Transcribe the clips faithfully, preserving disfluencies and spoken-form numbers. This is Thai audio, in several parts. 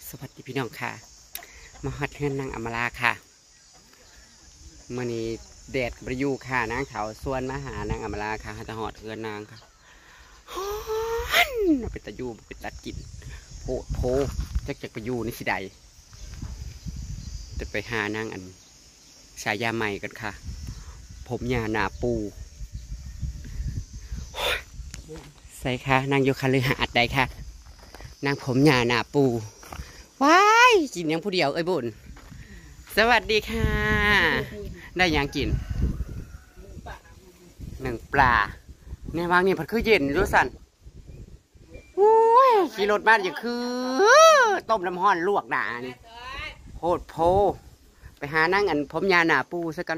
สวัสดีพี่น้องค่ะมาฮัดเฮือนนางอมราค่ะมื่อนี้แดดประยูค่ะนางเขาส่วนมาหานางอมราค่ะจะหอดเฮือนนางค่ะฮอนเป็นตะยูเป็นตะกินโพโพจักจักประยูนี่สิใดจะไปหานางอันชายาใหม่กันค่ะผมยาหนาปูใส่ค่ะนางโยคาลือหาดใดค่ะนางผมยาหนาปูว้ายกินยังผู้เดียวเอ้ยบุญสวัสดีค่ะได้ยังกินหนึ่งปลาเนี่ยวางนี่ผัดคือเย็นรู้สันโอ้ยขี่รถมาอย่างคือต้มน้ำห้อนลวกหนานี่โคตรโพไปหานั่งอันผมยาหนาปูซะกัน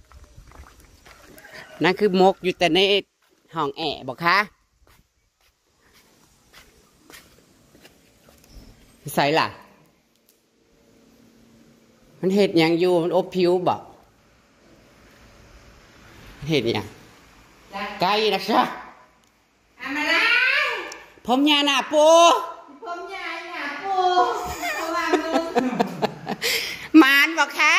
นั่นคือมกอยู่แต่ในห้องแอร์บอกค่ะใส่ล่ะมันเห็ดอย่างอยู่มันอบผิวบอกเห็ดอย่างไก่นะจ๊ะอามาลาผมยาหนาปูผมยาหนาปูเพราะว่ามึงมานบอกคะ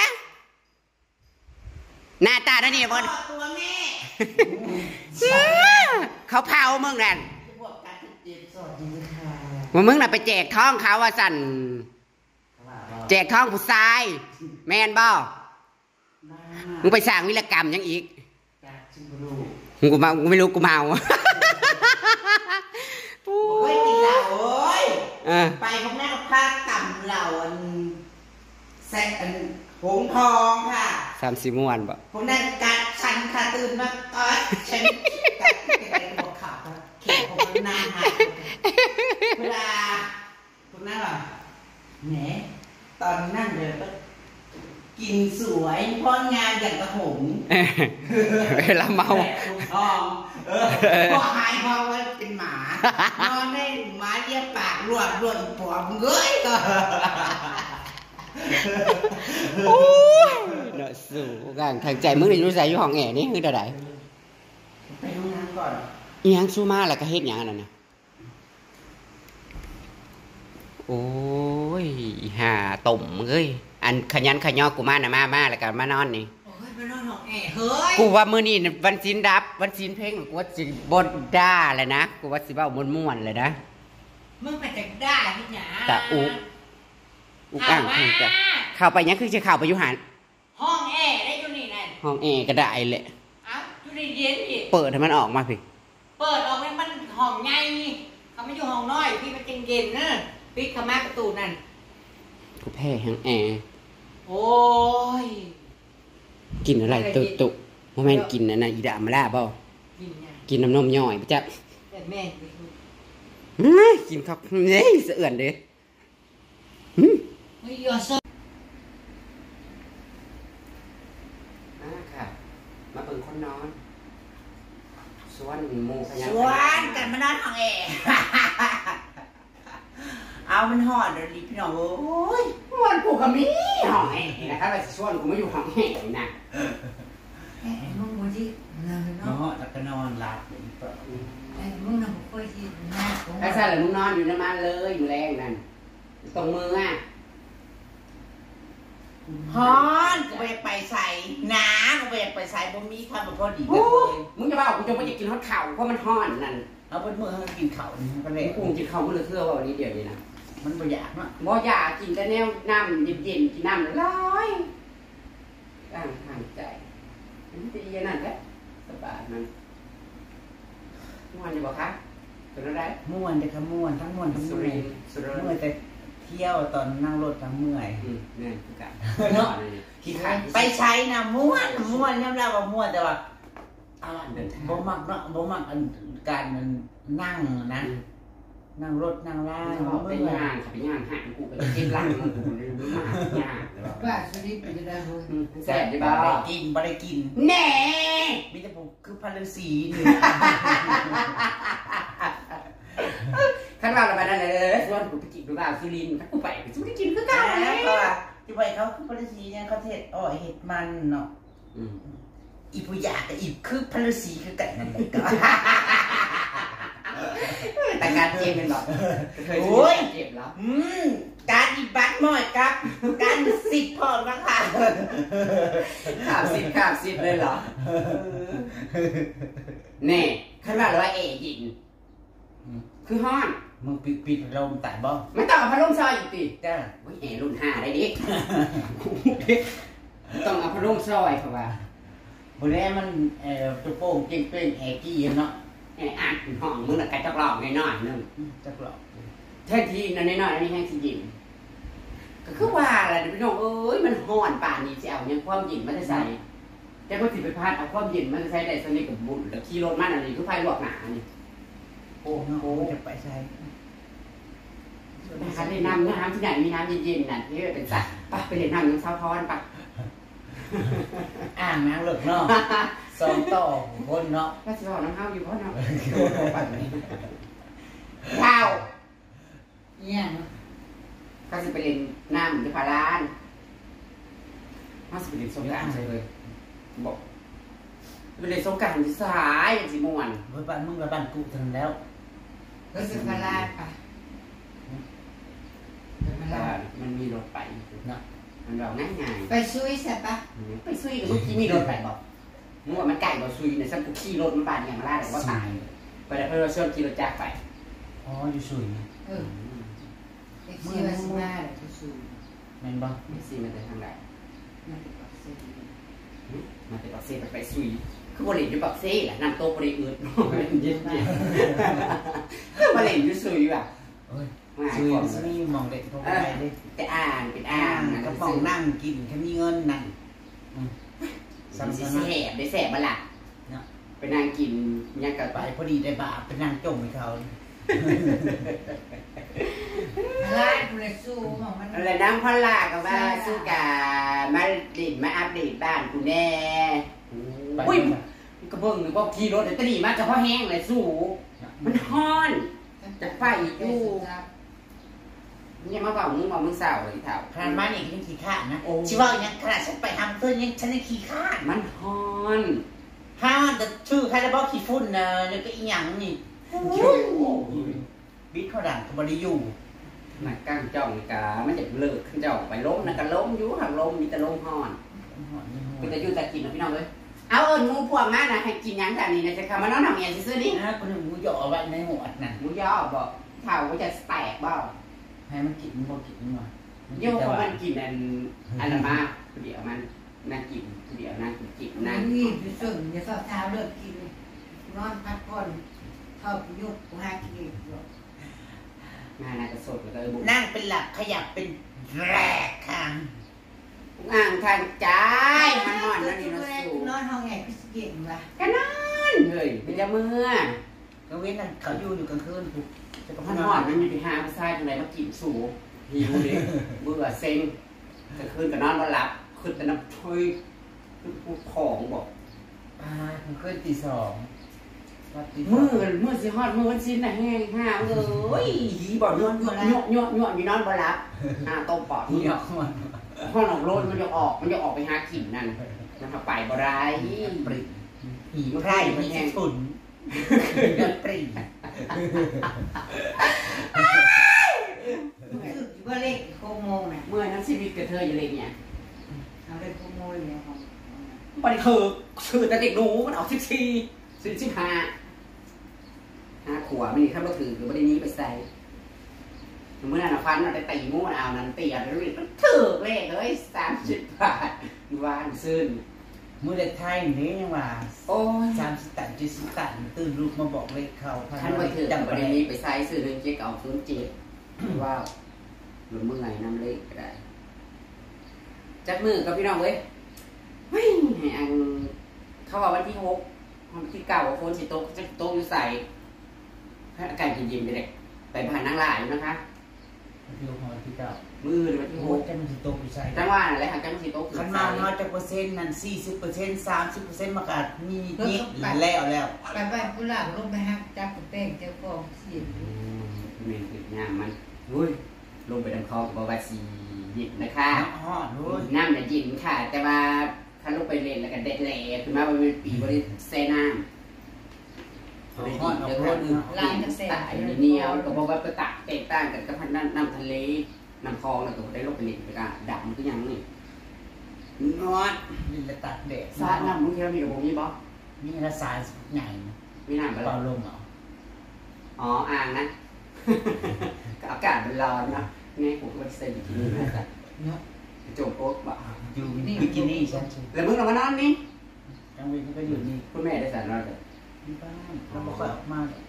หน้าตาได้ดีบนตัวแม่เขาเผามึงนั่นว่ามึงน่ะไปแจกท้องเขาว่าสั่นแจกท้องผู้ชายแมนบ่มึงไปสั่งวิรกรรมยังอีกกูเมากูไม่รู้กูเมาเฮ้ยติดเหล่าโอ้ยไปพวกนั้นพาต่ำเหล่าอันแซกอันหงทองค่ะสามสี่ม้วนบ่พวกนั้นกัดฉันค่ะตื่นมาอ๋อฉันกัดกัดบอกข่าวเขียนของมันนานค่ะเวลาพวกนั้นหรอแหมตอนนั่งเดี๋ยวก็กินสวยพ้อนงานอย่างกระหงเวลาเมาทองพอหายพอว่าเป็นหมานอนได้หมาเยี่ยปากรวดรวดปวดเงยก็โอ้ยเนอะสูกันทางใจมึงได้รู้ใจอยู่ห้องแอร์นี่คืออะไรไปห้องน้ำก่อนอีหยังสู้มาแล้วก็เฮ็ดหยังนั่นน่ะโอ้ยห่าตุ่มเอ้ยอันขยันขยอกูมาน่ะมามาแล้วก็มานอนนี่โอ้ยมานอนห้องแอร์เฮ้ยกูว่ามื้อนี้วันศีลดับวันศีลเพ่งกูว่าสิบ่ด่าเลยนะกูว่าสิเว้าม่วนๆเลยนะมึงไปจักด่าพี่หยาตะอุอุกอ่างคือจะเข้าไปยังคือจะเข้าไปอยู่หันห้องแอร์ได้อยู่นี่นั่นห้องแอร์ก็ได้แหละเอ้าอยู่นี่เย็นอีกเปิดให้มันออกมาพี่เปิดออกให้มันห้องใหญ่เขาไม่อยู่ห้องน้อยพี่มันเย็นๆเนอะปิดเข้ามาประตูนั่นกูแพ้ห้องแอร์โอ้ยกินอะไรตุตุโมแม่นกินนะนะอีดามาล่าบ่กินน้ำนมย่อยปะจ๊ะแต่แม่กินครับเฮ้ยเสื่อนเด้ไม่ยอมมาค่ะมาเปิดคนนอนสวนมูขยันสวนกันมานอนห้องแอร์เอามันหอดเลยพี่น้องโอ้ยวันกูก็มีห้องแอร์นะครับไปชวนกูมาอยู่ห้องแอร์นะแอร์มึงวันที่นอนนอนแล้วก็นอนหลับเลยเปล่าแอร์มึงนอนกูไปที่นอนถ้าใช่หรือมึงนอนอยู่น้ำมันเลยอยู่แรงนั่นตรงมืออ่ะฮอนกูไปไปใส่น้ำกูไปไปใส่บ่มีข้าวมาพอดีเลยมึงจะบอกกูจะไม่อยากกินฮอตเข่าเพราะมันฮ้อนนั่นเอาเป็นมือให้กินเข่านี่ก็เลยกูกินเข่าเมื่อเทื่อว่าวันนี้เดียวนี้นะมันบ่อยากเนาะบ่อยากกินแต่แนวน้ำเย็นๆกินน้ำร้อยร่างหายใจมันจะดีนั่นแหละสบายมันม่วนอยู่บ่คะเป็นอะไรม่วนแต่ขม่วนทั้งม่วนทั้งเมื่อยเมื่อยแต่เที่ยวตอนนั่งรถทั้งเมื่อยนี่คือการเนาะไปใช้นะม่วนม่วนย่ำเราว่าม่วนแต่ว่าบ่มักเนาะบ่มักการนั่งนะนั่งรถนั่งล่างไปงานไปงานหางกูไปกินหลังกูเลยมากงานบ้าสุริไปจะได้เฮ้ยแซ่บดีบ่ได้กินบ่ได้กินแหน่มีแต่ผมคือพันฤาษีนี่ข้างเราเราไปนั่นเลยส่วนกูไปกินดูบ่าวซิลินถ้ากูไปกูไปกินคือกันนะเพราะว่าที่ไปเขาคือพันฤาษีเนี่ยเขาเทศอ้อยเห็ดมันเนาะอีปุยาแต่อีคือพันฤาษีคือกันนั่นแหละก็แต่การเจ็บเป็นแบบโอ้ยเจ็บแล้วอืมการอีบัตหมดครับการสิบพอนะคะข่าวสิบข่าวสิบเลยเหรอแน่ขั้นว่าร้อยเอยินคือห้อนมึงปิดปิดลมแต่บ่ไม่ต้องเอาพัดลมซอยอีกติจ้าวิ่งแอรุ่นห้าได้ดิต้องเอาพัดลมซอยเพราะว่าบนนี้มันเอ่อตัวโป่งเก่งเป็นแอร์กี้เนาะแอร์อ่านห้องมึงน่ะกระจักหลอกน้อยๆนึงจักหลอกแท้ทีนั่นน้อยๆอันนี้แห้งสิยินก็คือว่าอะไรพี่น้องเอ้ยมันห้อนป่านนี้จะเอายังความเย็นมันจะใส่แต่พอสิไปพาดเอาความเย็นมันจะใส่ได้สนิทกับบุญแล้วขี่รถมันอันนี้คือไฟลวกหนานี่โอ้โหจะไปใช้นะคะเล่นน้ำน้ำที่ไหนมีน้ำเย็นๆน่ะที่เป็นสัตว์ปะไปเล่นน้ำน้ำเช้าพรปะอ่างน้ำหลึกเนาะสองต่อคนเนาะก็จะบอกน้ำเฮาอยู่เพราะน้ำข้าวเนี่ยก็จะไปเล่นน้ำที่พารานมาสิไปเล่นสงกรานต์เลยบอกไปเล่นสงกรานต์ที่สายอย่างสิม่วนเมื่อบ้านมึงกับบ้านกูถึงแล้วก็สิพารานปะมันมีรถไปเนาะมันเราง่ายง่ายไปซุยใช่ปะไปซุยกับเมื่อกี้มีรถไปบอกมึงว่ามันไก่กว่าซุยเนี่ยสักกูขี่รถมันบาดอย่างมาล่าแต่ว่าตายไปแล้วเพื่อนเราชวนขี่รถจักรไปอ๋ออยู่ซุยเออเมื่อวันที่ห้าเลยที่ซุยแม่นบ้างไม่ซีมันจะทางไหนมาติดปักเซ่มาติดปักเซ่ไปซุยคือบริเวณอยู่ปักเซ่แหละนั่งโต๊ะบริเวณเย็นเย็นบริเวณอยู่ซุยแบบซื้อซื้อมองเด็กเขาไปเลยแต่อ่านเป็นอ่านก็ฟองนั่งกินแค่มีเงินนั่งสัมผัสแสบได้แสบบ้าล่ะไปนั่งกินยังกับไปพอดีได้บาปไปนั่งจมให้เขาอะไรคุณสู้ของมันอะไรน้ำพลากับว่าสู้กับมาดิดมาอัปเดตบ้านกูแน่อุ้ยกระเบื้องหรือว่าขี่รถแต่ตะดีมากกับพ่อแห้งเลยสู้มันฮ้อนจะไฟอยู่นี่มาบอกมึงบอกมึงสาวเลยเถ่าขนาดมันอีกยังขี้ข้านะชิว่าอย่างขนาดฉันไปทำตัวยังฉันยังขี้ข้ามันฮอนฮ่าแต่ชื่อใครแล้วบอกขี้ฝุ่นเนอะแล้วก็อีหยังนี่บิ๊กเขาดังเขาบริยูนักกั้งจ้องกาไม่จะเลิกขึ้นจ้องไปล้มนักกันล้มอยู่ห่างล้มมีแต่ล้มฮอนเป็นแต่ยู่แต่กินนะพี่น้องเลยเอาเอิญมูพวงมานะให้กินยังแต่นี่นะจะทำมาน้องหนังเมียซื้อนี่นะคนหนึ่งมูย่อไว้ในหัวนั่นมูย่อบอกเท่าก็จะแตกบ้าให้มันกินมันบอกกินมันมาโยกมันกินอันอันละมาเดี๋ยวมันน่ากินเดี๋ยวน่ากินกินน่านี่ไปส่งเดี๋ยวเช้าเลิกกินนอนพักผ่อนเข้ายุกหากินงานน่าจะสดเลยนั่งเป็นหลักขยับเป็นแรกค่ะอ่างทางใจมันนอนนั่นนี่นะสูนอนห้องแอบพิสเก่งว่ะก็นอนเฮ้ยเป็นจะเมื่อก็เว้นนั่นเขาอยู่อยู่กลางคืนถูกมันนอนมันมีไปหาผู้ชายคนไหนมากินสูหิวดิเบื่อเซ็งกลางคืนก็นอนมาหลับขึ้นแต่น้ำถ้วยพูดของบอกอ่าขึ้นตีสองมือมือสิฮอดมือวันชิ้นน่ะแห้งห้าเลยหีบอกนอนนอนนอนนอนนอนอยู่นอนบ่หลับอ่าต้มปอดนี่ห้องหนองโรนมันจะออกมันจะออกไปหาขิมนั่นมันไปบ่ได้ปริหีไพร่มันแห้งตุ่นปริเมื่อเล็กโคโมงเนี่ยเมื่อนั้นชีวิตกระเทยอยู่เลยเนี่ยเอาเล็กโคโมงเนี่ยครับปฏิคือคือแต่เด็กหนูมันออกสิบสี่สิบสิบห้าห้าขวบไม่มีข้าวถือหรือไม่ได้นี้ไปใส่เมื่อนั้นฟันเราไปตีงูมันเอานั้นตีอะไรรู้ดิมันถือเลขเลยสามสิบบาทวานซึ้งมือเด็กไทยนี่ยังว่าโอ้สามสิบตันจีสิบตันตื่นลูกมาบอกเลขเขาท่านไปถือจำประเด็นนี้ไปใส่ซื้อเรื่องเจ๊กเอาศูนย์เจ็ดว่าหรือเมื่อไงน้ำเลขก็ได้จับมือกับพี่น้องเว้ยเฮ้ยอันเขาบอกวันที่หกวันที่เก้าโฟนสิโต๊ะจะโต๊ะอยู่ใส่อากาศเย็นๆไปเลยไปผ่านนั่งหลายอยู่นะคะวันที่หกวันที่เก้ามือวันที่หกจะมันสิโต๊ะอยู่ใส่จังหวะอะไรค่ะจังมันสิโต๊ะขันมาเขาจะเปอร์เซ็นต์นั่นสี่สิบเปอร์เซ็นต์สามสิบเปอร์เซ็นต์มากาดมีนิดแล้วแล้วไปไปกุหลาบลงไปฮะจับแป้งเจ้าของเสียงเมนติดงามมันอุ้ยลงไปดำคอบาวาซีหยิบนะคะน้ำเนี่ยยินค่ะแต่ว่าถ้าลงไปเล่นแล้วกันเด็ดแหล่คือมาเป็นปีบริเซน้ำเดี๋ยวคนอื่นลายกระแสเหนียวกับบอกว่าก็ตักแตกต่างกันกับพันน้ำน้ำทะเลน้ำคลองแล้วก็ได้ลงไปเล่นไปกะดับมันก็ยังนี่นอนดินละตัดเด็กสาดน้ำมึงเที่ยวมีกับผมมีบ่มีละสายใหญ่มีน้ำอะไรเปล่าลมเหรออ๋ออ่างนะ ก็อากาศมันร้อนนะนี่ผมก็ใส่บิกินี่มาจ้ะเนาะโจมโอ๊กบ่อยู่บิกินี่ใช่ไหมแล้วมึงเรามานอนนี่กลางวันก็อยู่นี่คุณแม่ได้สารนอนเลยที่บ้านเราไม่ค่อยออกมาเลย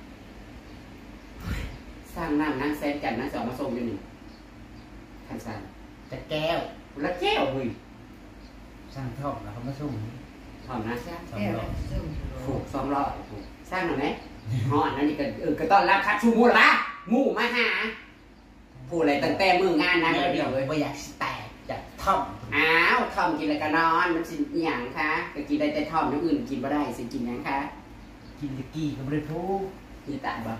สร้างน้ำนั่งแซนกันนั่งจะออกมาส่งอยู่นี่ขันสันจะแก้วแล้วแก้วเฮ้ยสร้างท่อแล้วเขามาส่งถอนนะสร้างแก้วถูกซ้อมรอดถูกสร้างหน่อยไหมหอนนั่นนี่ก็เออก็ต้อนรับคัดชูมูลละงูมาหาผู้อะไรตั้งแต่มืองานนะเดี๋ยวเดีเดี๋ยยว วเลยไม่อยากแตกจากท่อมอ้าวทอมกินแล้วก็นอนมันสิอหย่างคะก็กินได้แต่ทอมอย่างอื่นกินไม่ได้สิกินหยังคะกินตะกี้ก็ไม่ได้พูดมีตาบ่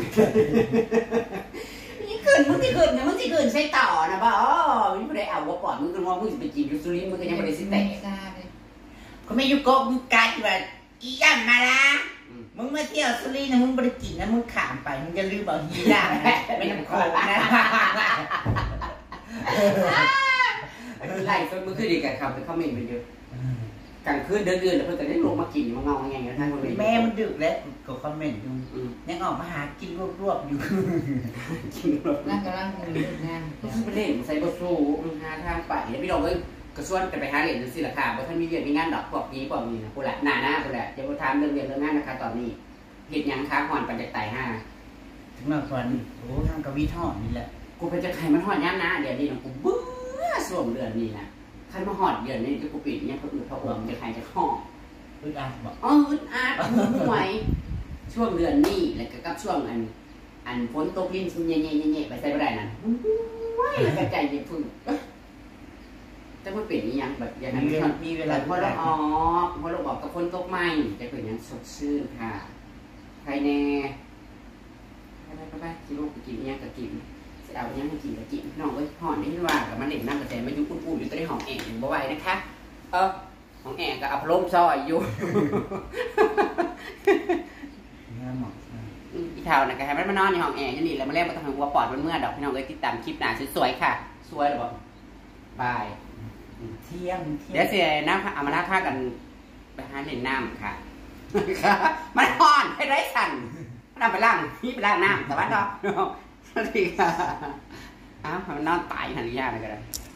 นี่เกินมึงที่เกินเนี่ยมึงที่เกินใช้ต่อนะบ่อ๋อมึงไม่ได้เอาว่าปอดมึงก็มองมึงจะไปกินยูซูลินมึงก็ยังไม่ได้สิแตกก็ไม่ยุกบกัดแบบอีย่ำมาละมึงมาเที่ยวสุรินทร์นะมึงบริกินนะมึงขามไปมึงจะลืมบอกฮีด่าไม่น้ำโคกนะไล่จนมึงขึ้นดีกันครับแต่เขาไม่ไปเยอะกลางคืนเดินเดือนแล้วเพื่อนก็ได้ลงมากินมาเงาไงกันท่านคนนี้แม่มันดึกแล้วก็คอมเมนต์อยู่ยังออกมาหากินรวบๆอยู่กินรถนั่งกำลังเลิกงานก็ไปเล่นใส่บทสู้หาทางไปแล้วพี่น้องเอ้ยกระส่วนกันไปหาเหรียญสิราคาเพราะท่านมีเรียนมีงานดอกพวกนี้พวกนี้นะกูแหละหน้าหน้ากูแหละจะมาทำเรื่องเรียนเรื่องงานนะคะตอนนี้เห็นยังค้าหอนปัจจัยไต่ห้าถึงมาก่อนโอ้ทางกวีทอดนี่แหละกูเป็นจะใครมันหอดย้ำนะเดี๋ยวนี้นะกูเบื่อส่วงเดือนนี้นะใครมาหอดเดือนนี้จะกูปิดเนี่ยเขาอื่นเขาอมจะใครจะห้องอึดอัดบอกเอออาร์ตห่วยช่วงเดือนนี้แล้วก็กับช่วงอันอันฝนตกลิ้นเย่ๆๆๆไปใส่ไม่ได้นั่นแล้วก็ใจเย็นพึ่งจะมาเปลี่ยนอีหยังแบบอย่างนั้นมีเวแต่ลาพอเราออกพอเราบอกกับฝนตกใหม่จะเป็นอย่างสดชื่นค่ะใครแน่ไปไปไปไปกินลูกไปกินอีหยังก็กินจะเอาอีหยังให้กินก็กินน้องก็ห่อนนี่ว่ากับมันเล่นน้ำกระแสมายุปุ่นๆอยู่ใต้ห้องแอร์อยู่บ่ไหวนะคะเออห้องแอร์ก็อัพลมซอยอยู่งานหมอกอีเท่านะก็ให้มันมานอนในห้องแอร์นี่แล้วมาเล่นมาต้องหัวปอดมันเมื่อดอกพี่น้องเลยติดตามคลิปหนาสวยๆค่ะสวยหรือเปล่าบายเที่ยงเที่ยเดี๋ยวงเสียน้ำเอามาล่าค่ากันไปหาเล่นน้ำค่ะมันห่อนให้ได้สั่นมันเอาไปล่างนี่ไปล่างน้ำแต่ว่าดอกสวัสดีค่ะอ้าวมันนอนตายหันยากเลยก็ได้